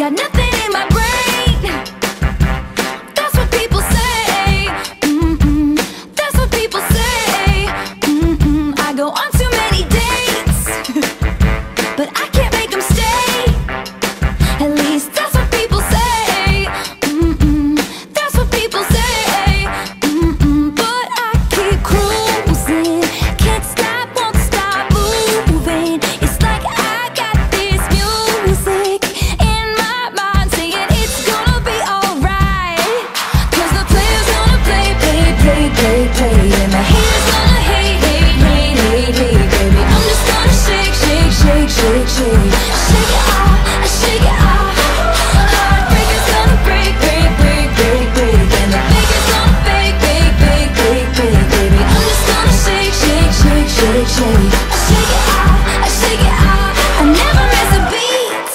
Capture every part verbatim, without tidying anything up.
got nothing in my brain. That's what people say. Mm-mm. That's what people say. Mm-mm. I go on too many dates, but I can't make them stay. At least that's what people say. Mm-mm. That's what people say. Mm-mm. But I keep cruising, can't stop, won't stop moving. It's like I got this music in my mind saying it's gonna be alright. Cause the player's gonna play, play, play, play, play, and the haters gonna hate, hate, hate, hate, hate, baby. I'm just gonna shake, shake, shake, shake, shake. Shake it off, I shake it off. Heartbreaker's gonna break, break, break, break, break, and the faker's gonna fake, fake, fake, fake, fake, baby. I'm just gonna shake, shake, shake, shake, shake. I shake it off, I shake it off. I never miss a beat.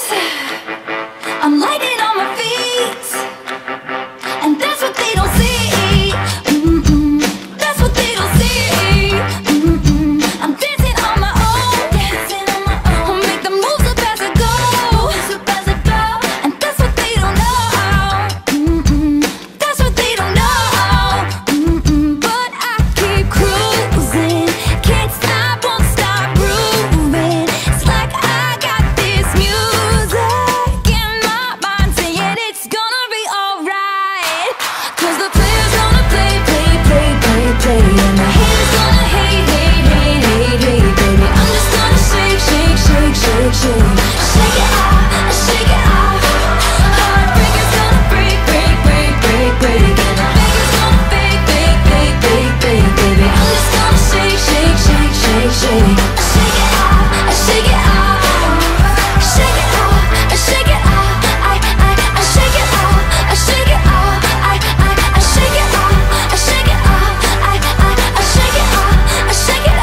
I'm lighting on my feet, and that's what they don't see. Mm-mm. That's what they don't see. Mm-mm. I'm dancing on my own, dancing on my own. I'll make the moves up as I go, moves up as I go. And that's what they don't know. Mm-mm. That's what they don't know. Mm-mm. But I keep cruising, can't stop, won't stop grooving. It's like I got this music in my mind saying it's gonna be alright. Cause the player's gonna play, play, play, play, play, and the haters gonna hate, hate, hate, hate, hate, baby. I'm just gonna shake, shake, shake, shake, shake. Shake it off, I shake it off. Heartbreaker's gonna break, break, break, break, break, and the faker's gonna fake, fake, fake, fake, fake, baby. I'm just gonna shake, shake, shake, shake, shake. I shake it off, I shake it off. Shake it off, I shake it off. I, I, I shake it off, I shake it off. I, I, I shake it off, I shake it off. I, I, I shake it off, I shake it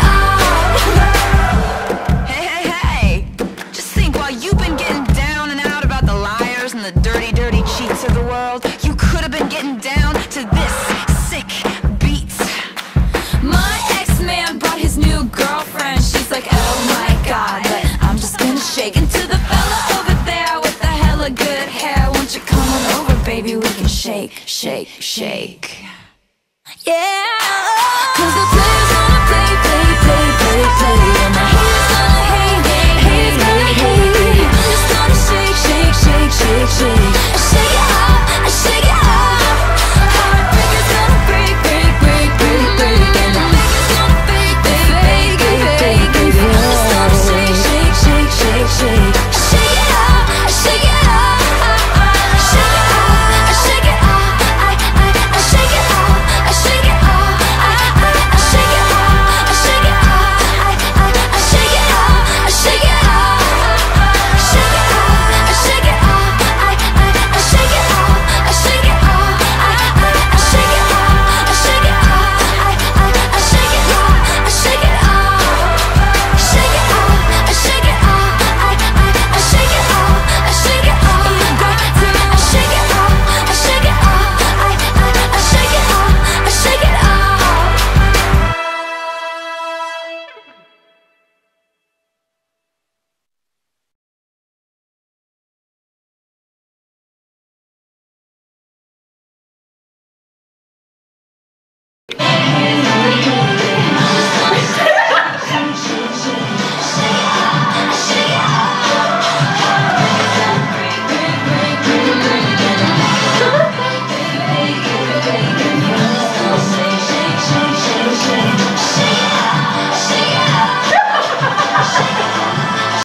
off. Hey, hey, hey! Just think, while you've been getting down and out about the liars and the dirty, dirty cheats of the world, you could have been getting down to this sick beat. My ex-man brought his new girlfriend. She's like, oh my god, but I'm just gonna shake into the fella over there with the hella good hair. Won't you come on over, baby? We can shake, shake, shake. Yeah, cause the players